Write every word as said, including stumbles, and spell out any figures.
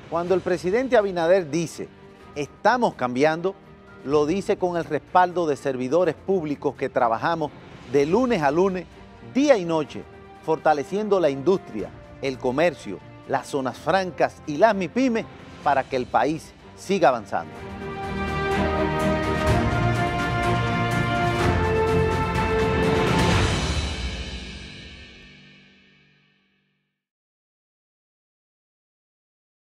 Cuando el presidente Abinader dice, estamos cambiando, lo dice con el respaldo de servidores públicos que trabajamos de lunes a lunes, día y noche, fortaleciendo la industria, el comercio, las zonas francas y las MIPYMES para que el país siga avanzando.